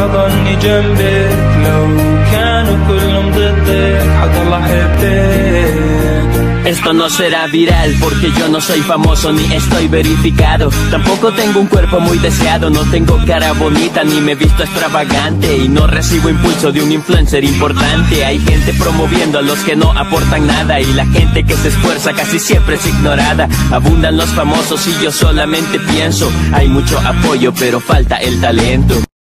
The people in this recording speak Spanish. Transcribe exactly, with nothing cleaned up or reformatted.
حضني جنبك لو كانوا كلهم ضدك حضل أحبك. Esto no será viral porque yo no soy famoso ni estoy verificado. Tampoco tengo un cuerpo muy deseado, no tengo cara bonita ni me visto extravagante y no recibo impulso de un influencer importante. Hay gente promoviendo a los que no aportan nada y la gente que se esfuerza casi siempre es ignorada. Abundan los famosos y yo solamente pienso, hay mucho apoyo pero falta el talento.